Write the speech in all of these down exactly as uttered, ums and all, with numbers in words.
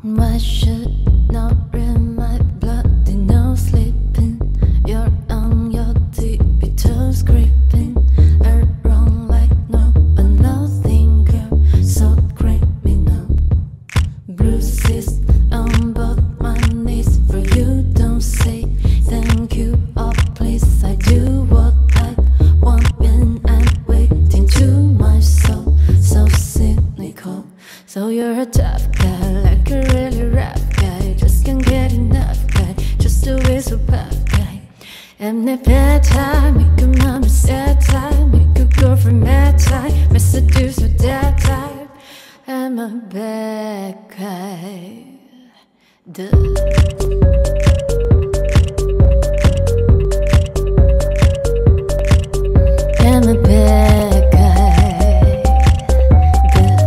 Why should not rim my bloody nose sleeping? You're on your tippy toes creeping around like no one nothing, girl, so criminal. Bruises on both my knees for you. Don't say thank you or please. I do what I want when I'm waiting to my soul. So cynical. So you're a tough guy, like a really rough guy. Just can't get enough guy, just a way so puff guy. I'm the bad time, make a mama sad time, make a girlfriend mad time, my seducer that type. I'm a bad guy. Duh. I'm a bad guy. Duh.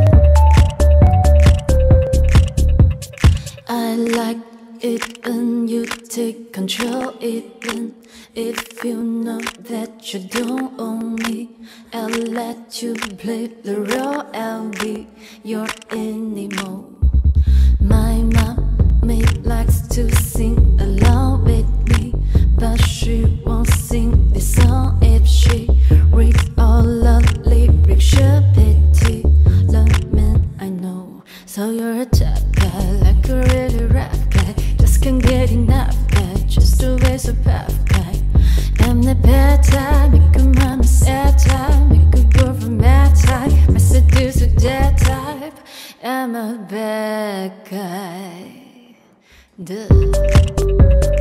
I like it when you take control, even if you know that you don't own me. I'll let you play the role, I'll be your anymore. My mommy likes to sing along with me, but she won't sing this song if she reads all the lyrics. She'll pity the man I know. So you're a tough guy, like a really rough guy. Just can't get enough guy, just a waste of puff guy. I'm the bad time, make a mama sad time, make a girlfriend mad time, my seducer that type. I'm a bad guy. Duh.